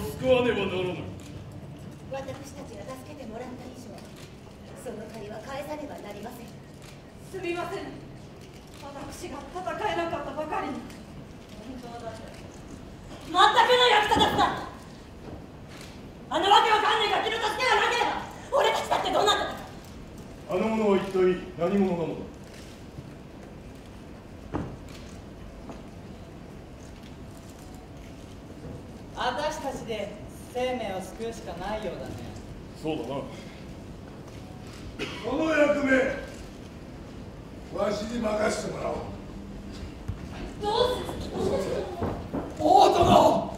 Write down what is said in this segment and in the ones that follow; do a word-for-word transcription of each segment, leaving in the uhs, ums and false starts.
救わねばならぬ。 私たちが助けてもらった以上、その借りは返さねばなりません。 すみません。私が戦えなかったばかりに。本当だ。全くの役立たずだ。あのわけわかんねえガキの助けがなければ、俺たちだってどうなってた。 あの者は一体何者なのだ。 私たちで生命を救うしかないようだね。 そうだな。 この役目、わしに任せてもらおう。 どうせ大殿、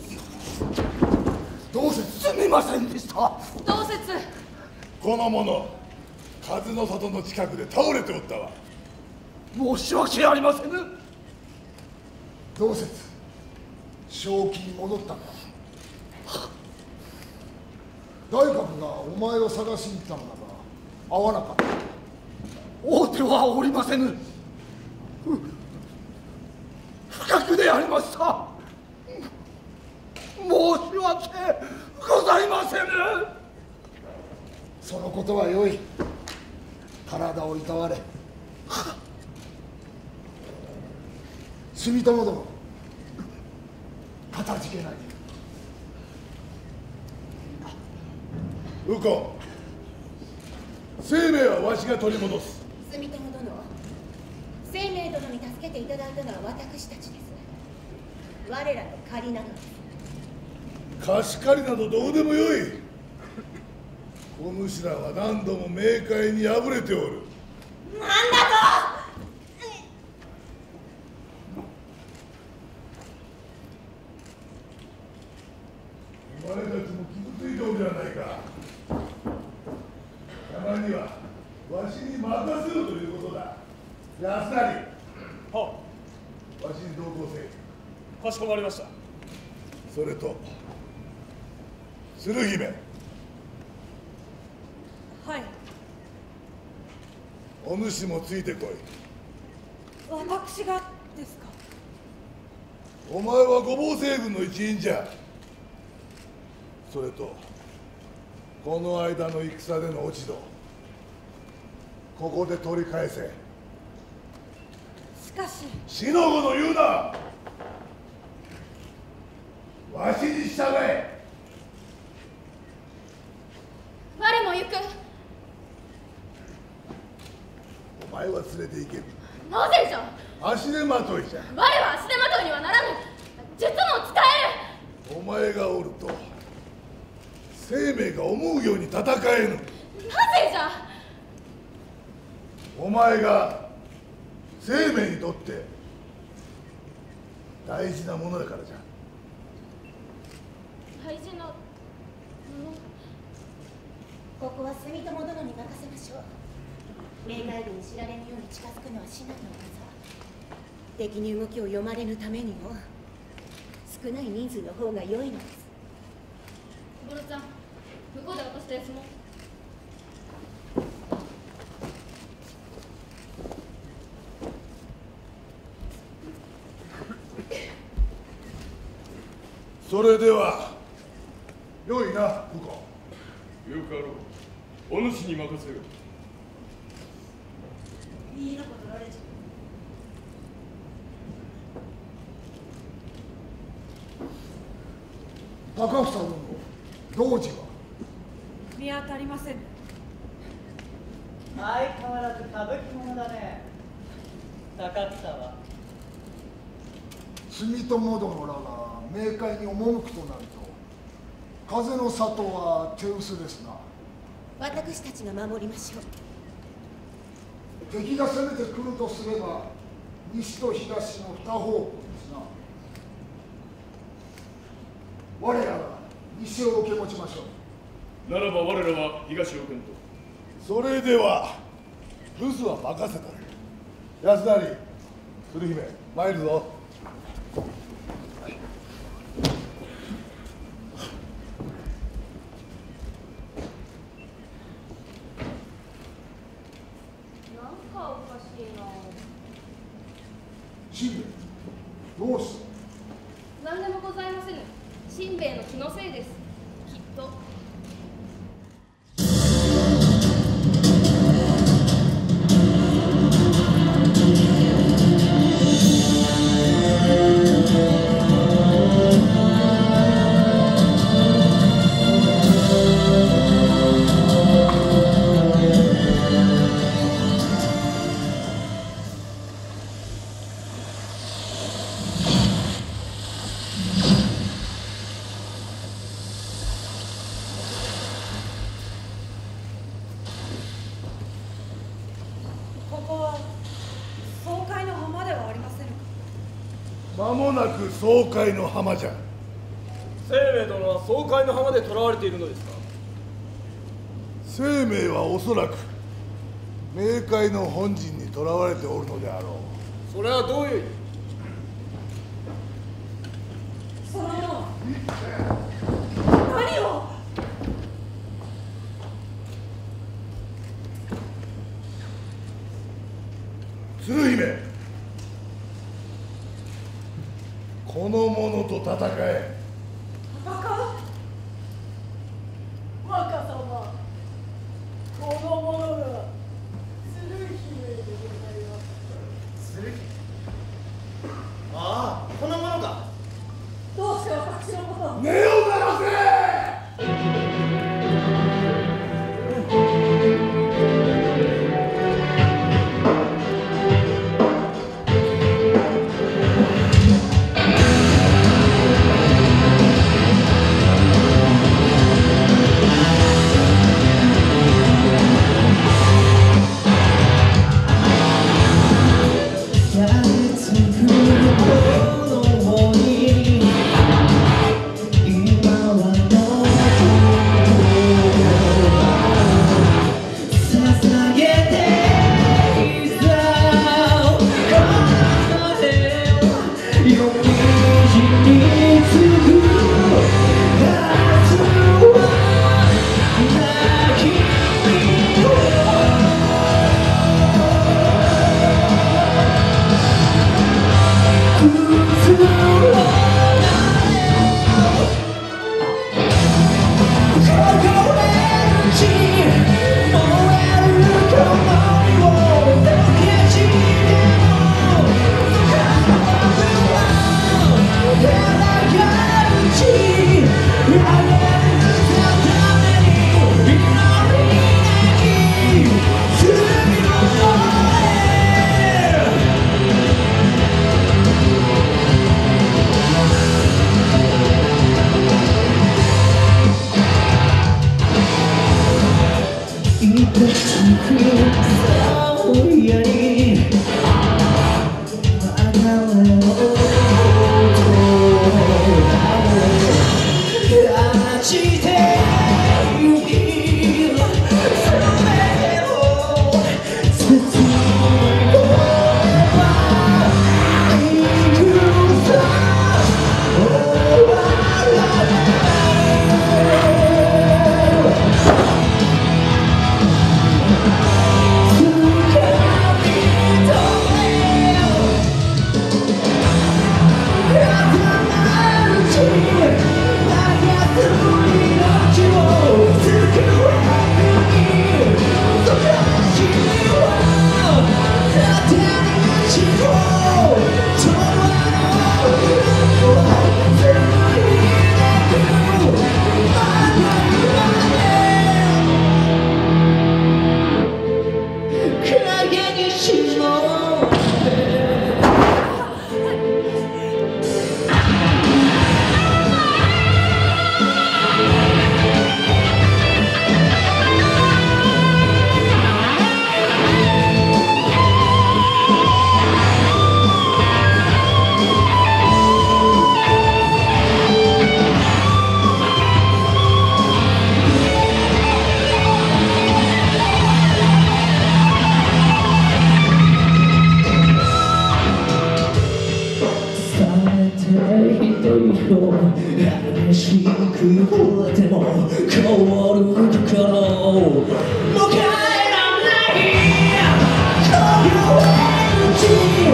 どうせすみませんでした。 どうせつこの者、風の里の近くで倒れておったわ。 申し訳ありませぬ。どうせ正気に戻ったんだ。大覚がお前を探しに来たのだが会わなかった。会うてはおりませぬ。不覚でありました。申し訳ございませぬ。そのことはよい。体をいたわれ。住友殿、かたじけない。 右近、生命はわしが取り戻す。 住友殿、生命殿に助けていただいたのは私たちです。我らの借りなのです。 貸し借りなどどうでもよい。お主らは何度も冥界に敗れておる。 なんだと。 お前たちも傷ついておるじゃないか。たまにはわしに任せろということだ。安成、 はわしに同行せい。 かしこまりました。 それと鶴姫、 はい。 お主もついてこい。 私がですか。 お前は五芒星軍の一員じゃ。それとこの間の戦での落ち度、ここで取り返せ。 しかし死の子の言うな。わしに従え。 我も行く。 お前は連れて行ける。 なぜじゃ。 足手まといじゃ。 我は足手まといにはならぬ。術も使える。 お前がおると生命が思うように戦えぬ。 なぜじゃ。 お前が生命にとって大事なものだからじゃ。 大事なもの。 ここは住友殿に任せましょう。冥界軍に知られぬように近づくのは至難の業。敵に動きを読まれぬためにも少ない人数の方が良いのです。 ボロちゃん、向こうで私と休もう。 それでは良いな、右近。 よかろう。お主に任せよう。 いいのことられちゃう。高房殿、同時は見当たりません。 相変わらず歌舞伎者だね。高草は住友殿らが冥界に赴くとなると、風の里は手薄ですな。 私たちが守りましょう。 敵が攻めてくるとすれば西と東の二方向ですな。我らが西を受け持ちましょう。 ならば我らは東を君と。 それでは留守は任せた。安成、鶴姫、参るぞ。 しんべヱ、どうした。 何でもございませぬ。しんべヱ生の気のせいです。きっと。 ここは爽快の浜ではありませんか。 間もなく爽快の浜じゃ。 生命殿は爽快の浜で囚われているのですか。 生命はおそらく冥界の本陣に囚われておるのであろう。 それはどういう意味。 その何を。 鶴姫、この者と戦え。 戦う。若様、この者が鶴姫でございます。 鶴姫。ああ、この者か。 どうして私のことを。 音を鳴らせ。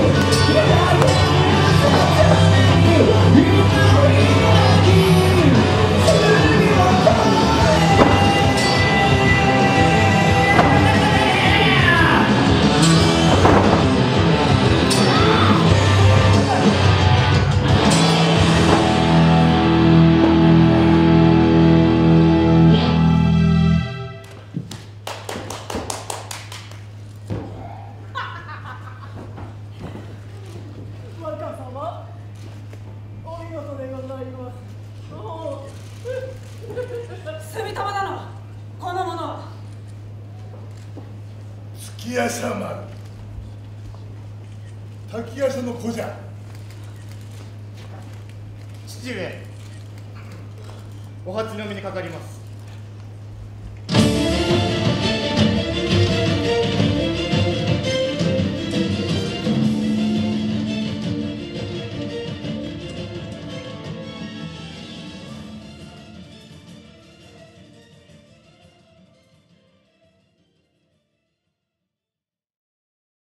「 滝夜叉丸、滝夜叉の子じゃ。 父上、お初の目にかかります。